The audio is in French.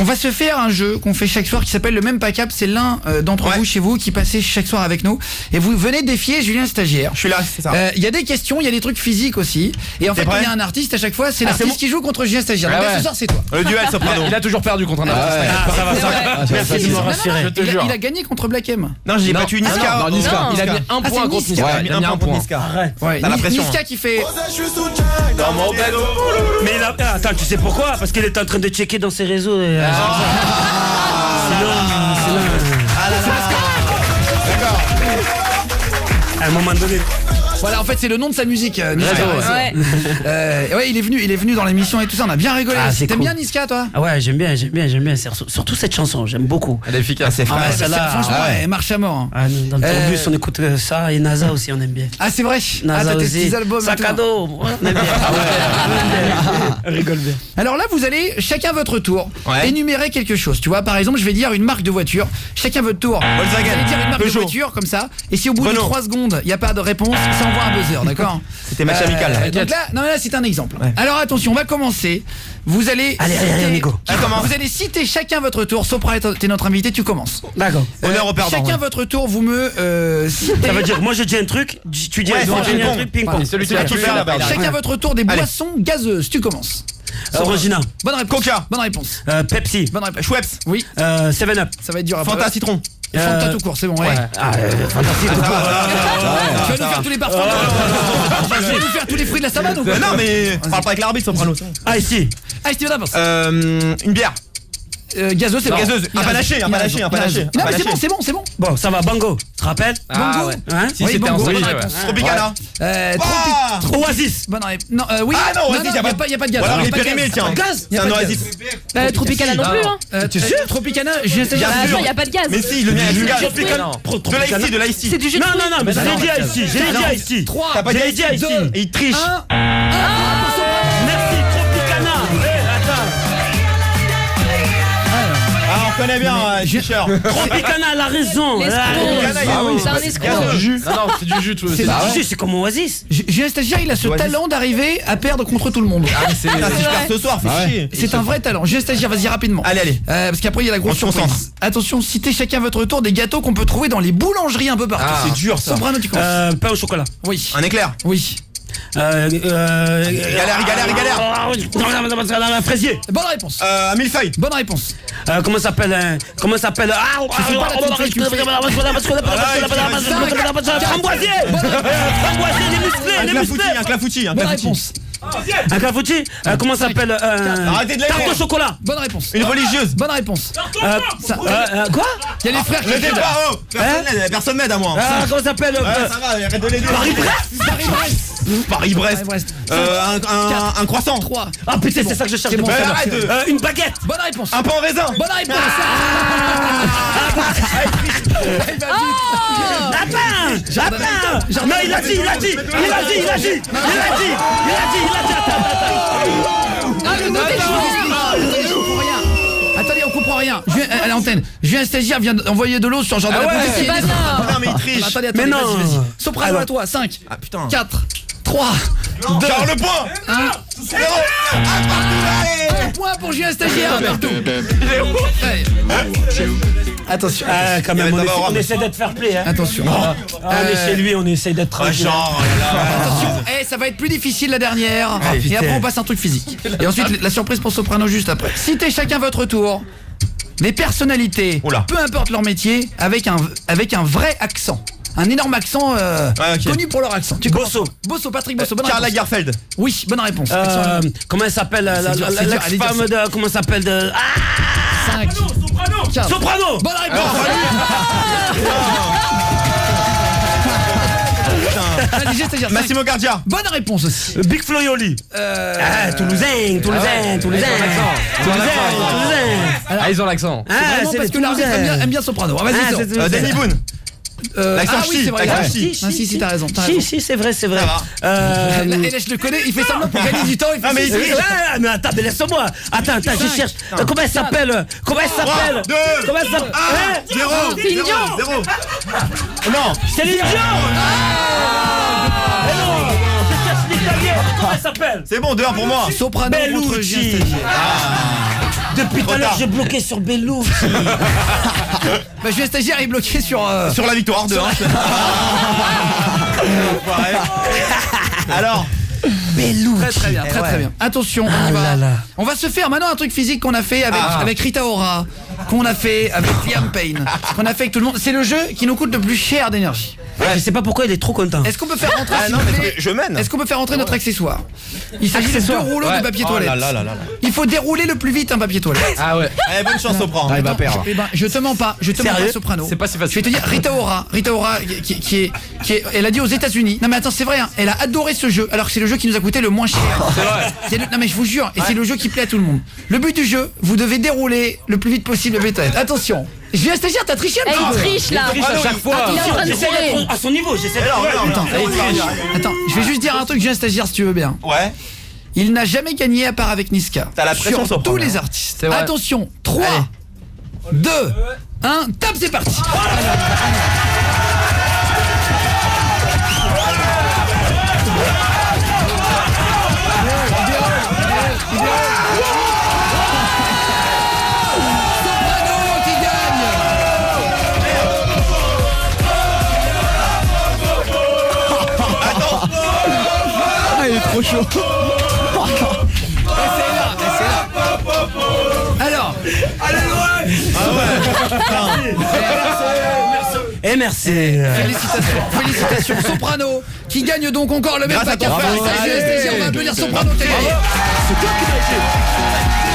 va se faire un jeu qu'on fait chaque soir qui s'appelle le même pas cap. C'est l'un d'entre vous chez vous qui passez chaque soir avec nous et vous venez défier Julien Stagiaire. Je suis là, c'est ça. Il y a des questions, il y a des trucs physiques aussi. Et en fait, il y a un artiste à chaque fois, c'est l'artiste qui joue contre Julien Stagiaire. Donc ce soir, c'est toi. Le duel Soprano. Il a toujours perdu contre un artiste. Ça va. Merci de me rassurer. Il a gagné contre Black M. Non, j'ai battu Niska. Il a mis un point contre Niska. Il a mis un point. Ouais, Niska qui fait. Mais là, attends, tu sais pourquoi? Parce qu'il est en train de checker dans ses réseaux. D'accord. À un moment donné. Voilà, en fait, c'est le nom de sa musique, Niska. Ouais, il est venu dans l'émission et tout ça, on a bien rigolé. T'aimes bien Niska, toi? Ah ouais, j'aime bien. Surtout cette chanson, j'aime beaucoup. Elle est efficace, c'est frais. Franchement, elle marche à mort. Dans le tourbus, on écoute ça et NASA aussi, on aime bien. Ah, c'est vrai. NASA t'as tes aussi. petits albums. Sac à dos, on aime bien. Rigole bien. Alors là, vous allez chacun votre tour énumérer quelque chose. Tu vois, par exemple, je vais dire une marque de voiture. Chacun votre tour. Vous allez dire une marque de voiture comme ça. Et si au bout de 3 secondes, il n'y a pas de réponse, ça envoie un buzzer, d'accord? C'était match amical. Donc là, non, mais là, c'est un exemple. Alors attention, on va commencer. Vous allez vous allez citer chacun votre tour. Sopra, t'es notre invité, tu commences. D'accord. Honneur au perdant. Chacun votre tour, vous me citez. Ça veut dire, moi je dis un truc, tu dis un truc, ping-pong. Celui qui a tout fait là-bas. Chacun votre tour des boissons gazeuses. Tu commences. Regina. Bonne réponse. Coca. Bonne réponse. Pepsi. Bonne réponse. Schweppes. Oui. 7-Up. Ça va être dur à Fanta citron. Fanta tout court, c'est bon. Fantastique tout court. Tu vas nous faire tous les parfums. Tu vas nous faire tous les fruits de la savane ou quoi? Non mais parle pas avec l'arbitre, Soprano. Ah ici. Ah, Steven Avance. Une bière. Gazeuse, c'est bon. Gazeuse. Un panaché. Non, mais c'est bon. Bon, ça va, Bango. Tu te rappelles? Bongo. Si c'était un Bongo. Tropicana. Oasis. Bonne réponse. Non, oui. Ah non, Oasis, y a pas de gaz. Ou alors il est périmé, tiens. C'est un Oasis. Tropicana non plus, hein. Tu sais, Tropicana, j'ai essayé. Il n'y a pas de gaz. Mais si, le mien est du gaz. Tropicana. De l'Ice-T. C'est du jus de fruits. Non, mais je l'ai dit ici. 3, T'as pas dit ici. Et il triche. Merci, Tropicana. Ah, on connaît bien, Fischer. Tropicana, elle a raison. C'est un escroc. Non, c'est du jus. C'est comme Oasis. Julien Stagiaire, il a ce talent d'arriver à perdre contre tout le monde. Si je perds ce soir, fais chier. C'est un vrai talent. Julien Stagiaire, vas-y rapidement. Allez. Parce qu'après il y a la grosse surprise. Attention, citez chacun votre tour des gâteaux qu'on peut trouver dans les boulangeries un peu partout. C'est dur ça. Soprano, tu commences. Pain au chocolat. Oui. Un éclair. Oui. Galère. Fraisier. Bonne réponse. Un millefeuille. Bonne réponse. Comment ça s'appelle Framboisier. Les musclés. Un clafoutis. Bonne réponse. Un clafoutis. Comment ça s'appelle Arrêtez de tarte au chocolat. Bonne réponse. Une religieuse. Bonne réponse. Quoi? Il y a les frères qui Le débat, personne m'aide à moi. Comment ça s'appelle Ça va, arrête de les deux. Paris-Brest. Un croissant. 3. Ah putain, c'est ça que je cherche. Une baguette. Bonne réponse. Un pain en raisin. Bonne réponse. Non, il a dit. Attendez, on comprend rien. À l'antenne. Julien Stagiaire vient d'envoyer de l'eau sur genre de la bouteille. C'est pas bien. Non mais il triche. Attendez, Mais non. vas-y. Soprano à toi. 5. Ah putain. 4. 3. 2. Charles le point. 1 point pour Julien Stagiaire. Partout. Attention. Quand même, on essaie d'être fair play. Attention. On est chez lui, on essaie d'être tranquille. Attention, ça va être plus difficile la dernière. Et après on passe un truc physique. Et ensuite la surprise pour Soprano juste après. Citez chacun votre tour des personnalités, peu importe leur métier, avec un vrai accent. Un énorme accent connu pour leur accent. Bosso, Patrick Bosso. Karl Lagerfeld. Oui, bonne réponse. Comment elle s'appelle l'ex-femme de... Comment elle s'appelle de... 5. Soprano. Bonne réponse. Massimo Gardia. Bonne réponse aussi. Big Flo et Oli. Toulousain. Ils ont l'accent. C'est vraiment parce que l'artiste aime bien Soprano. Vas-y. Danny Boone. L'accent oui, c'est vrai. Si, t'as raison. Si, c'est vrai. Je le connais, il fait semblant pour gagner du temps. Mais attends, mais laisse-moi. Attends, je cherche. Comment elle s'appelle 3, 2, 1, 0. Non, c'est Dion. Je cherche l'Italien. Comment elle s'appelle? C'est bon, 2-1 pour moi. Soprano contre Julien Stagiaire. Depuis tout à l'heure, j'ai bloqué sur Belou. Bah, Julien Stagiaire est bloqué sur la victoire de 1. Alors Belou. Très bien, très bien. Attention, on va se faire maintenant un truc physique qu'on a fait avec Rita Ora, qu'on a fait avec Liam Payne, qu'on a fait avec tout le monde. C'est le jeu qui nous coûte le plus cher d'énergie. Je sais pas pourquoi il est trop content. Est-ce qu'on peut faire rentrer je mène. Est-ce qu'on peut faire rentrer notre accessoire? Il s'agit de 2 rouleaux de papier toilette. Il faut dérouler le plus vite un papier toilette. Ah ouais. Bonne chance Sopran. Il va perdre. Je te mens pas, Soprano. C'est pas si facile. Je vais te dire Rita Ora qui est elle a dit aux États-Unis. Non mais attends, c'est vrai, hein, elle a adoré ce jeu alors que c'est le jeu qui nous a coûté le moins cher. C'est vrai. Non mais je vous jure, et c'est le jeu qui plaît à tout le monde. Le but du jeu, vous devez dérouler le plus vite possible le papier toilette. Attention. Je viens stagiaire, t'as triché un Il triche là. Il triche à chaque fois. Il est en train de courir. À son niveau, j'essaie de... Attends, je vais juste dire un truc, je viens stagiaire si tu veux bien. Ouais. Il n'a jamais gagné à part avec Niska. T'as la pression sur tous les artistes. Attention, 3, 2, 1, tape, c'est parti. Il est trop chaud. Alors, Et merci. félicitations. Soprano qui gagne donc encore le même paquet. On va applaudir Soprano qui a gagné. C'est toi qui l'as